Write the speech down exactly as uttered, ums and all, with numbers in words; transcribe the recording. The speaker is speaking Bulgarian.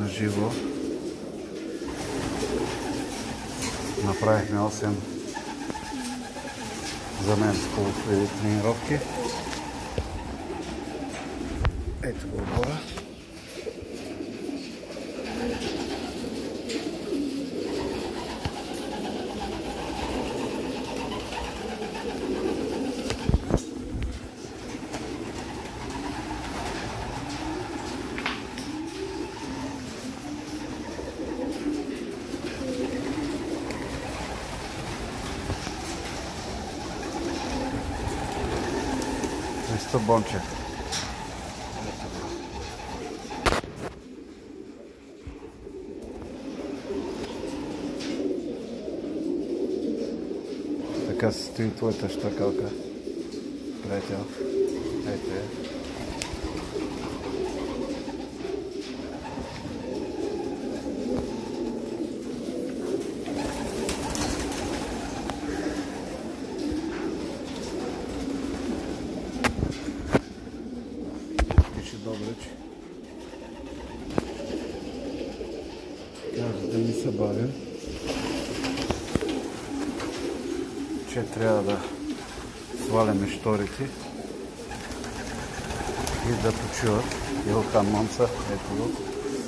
на живо. Направихме осем за мен сполучливи тренировки. Ето го отбора. Христо Бончев. Така се стои твоята щакалка, приятел. Ето е. Пише Добрич. Каза да ми се бавим, че трябва да сваляме шторите и да почиват. Илхан Монца, ето го.